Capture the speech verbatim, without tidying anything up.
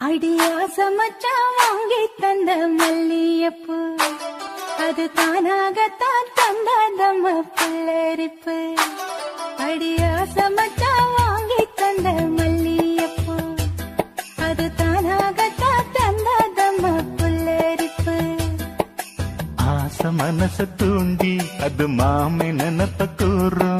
அடியாச மச்சான் வாங்கி தந்த மல்லியப்பு அது தானாகத்தான் தந்தாதம்ம புல்லரிப்பு. அடியாச மச்சான் வாங்கி தந்த மல்லியப்பு அது தானாகத்தான் தந்தாதம்ம புல்லரிப்பு. ஆச மனச தூண்டி அது மாமை நினப்ப கூறும்